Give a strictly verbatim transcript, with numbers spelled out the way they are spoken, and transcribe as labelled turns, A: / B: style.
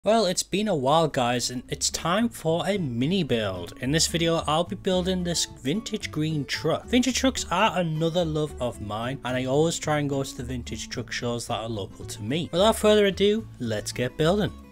A: Well, it's been a while guys, and it's time for a mini build. In this video I'll be building this vintage green truck. Vintage trucks are another love of mine, and I always try and go to the vintage truck shows that are local to me. Without further ado, let's get building.